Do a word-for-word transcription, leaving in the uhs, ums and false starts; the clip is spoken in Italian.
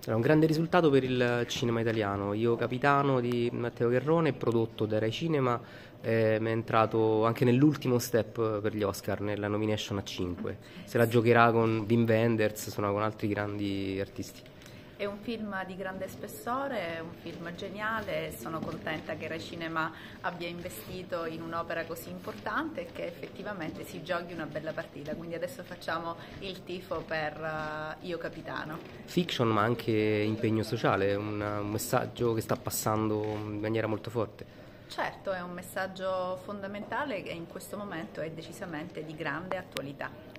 È un grande risultato per il cinema italiano. Io Capitano di Matteo Garrone, prodotto da Rai Cinema, eh, mi è entrato anche nell'ultimo step per gli Oscar, nella nomination a cinque. Se la giocherà con Wim Wenders, suona con altri grandi artisti. È un film di grande spessore, è un film geniale, sono contenta che Rai Cinema abbia investito in un'opera così importante e che effettivamente si giochi una bella partita, quindi adesso facciamo il tifo per uh, Io Capitano. Fiction, ma anche impegno sociale, un, un messaggio che sta passando in maniera molto forte. Certo, è un messaggio fondamentale che in questo momento è decisamente di grande attualità.